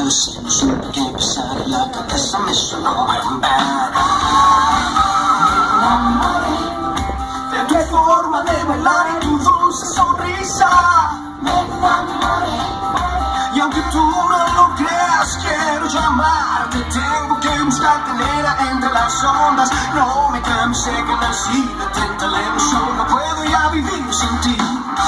lo siento que empezar en la cabeza me sonó bad. De tu forma de bailar y tu dulce sonrisa y aunque tú no lo creas, quiero llamarte. Tengo que buscarte, nena, entre las ondas. No me cansé que nací de tanta la emoción. No puedo ya vivir sin ti.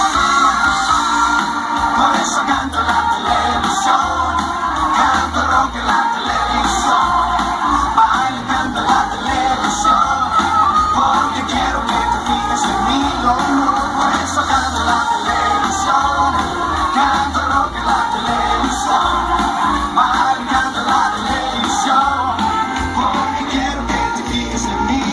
Por eso canto en la televisión, canto rock en la televisión, bailo, canto en la televisión, porque quiero que te fijes en mí. No, no, por eso canto en la televisión, canto rock en la televisión, bailo, canto en la televisión, porque quiero que te fijes en mí.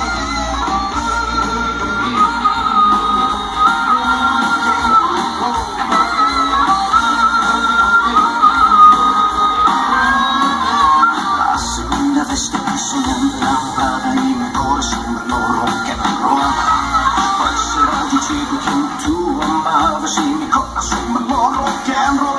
Soñando enamorada y mi corazón me lo rompe, me roba. ¿Cuál será el chico que tú amabas y mi corazón me lo rompe?